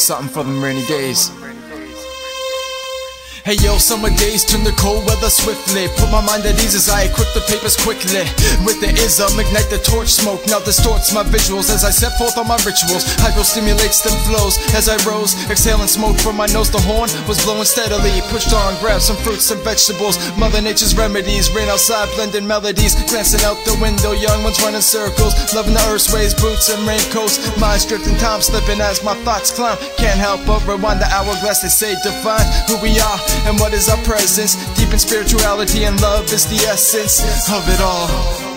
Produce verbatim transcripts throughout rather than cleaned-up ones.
Something for them rainy days. Hey yo, summer days turn to cold weather swiftly. Put my mind at ease as I equip the papers quickly. With the ism, ignite the torch smoke. Now distorts my visuals as I set forth on my rituals. Hydro stimulates them flows as I rose. Exhaling smoke from my nose, the horn was blowing steadily. Pushed on, grabbed some fruits and vegetables. Mother Nature's remedies, rain outside, blending melodies. Glancing out the window, young ones running circles. Loving the earth's ways, boots and raincoats. Minds drifting, time slipping as my thoughts climb. Can't help but rewind the hourglass, they say define who we are and what is our presence. Deep in spirituality and love is the essence of it all.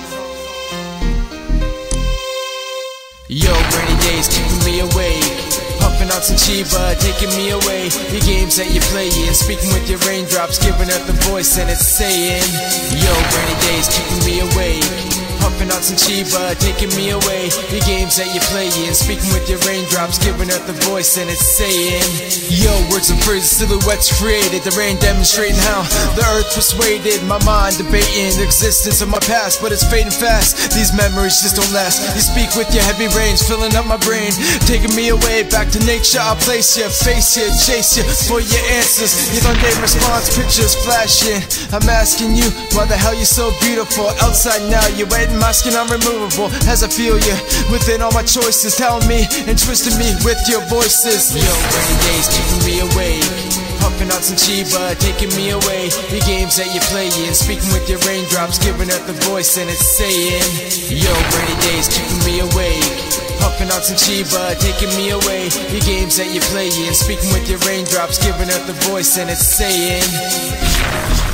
Yo, rainy days keeping me awake. Puffin out some cheeba, taking me away. The games that you're playing, speaking with your raindrops, giving earth a voice and it's saying, yo, rainy days keeping me awake. Puffin out some cheeba, taking me away. The games that you're playing, speaking with your raindrops, giving earth a voice and it's saying, yo, words and phrases, silhouettes created. The rain demonstrating how the earth persuaded my mind, debating the existence of my past, but it's fading fast. These memories just don't last. You speak with your heavy rains, filling up my brain, taking me away back to nature. I'll place you, face you, chase you for your answers. Your Sunday response pictures flashing. I'm asking you, why the hell you so beautiful? Outside now, you're waiting, my skin unremovable as I feel you within all my choices, telling me and twisting me with your voices. Yo, rainy days keeping me awake. Puffin out some cheeba, taking me away. The games that you're playing, speaking with your raindrops, giving earth a voice and it's saying, yo, rainy days keeping me awake. Puffin out some cheeba, taking me away. The games that you're playing, speaking with your raindrops, giving earth a voice and it's saying.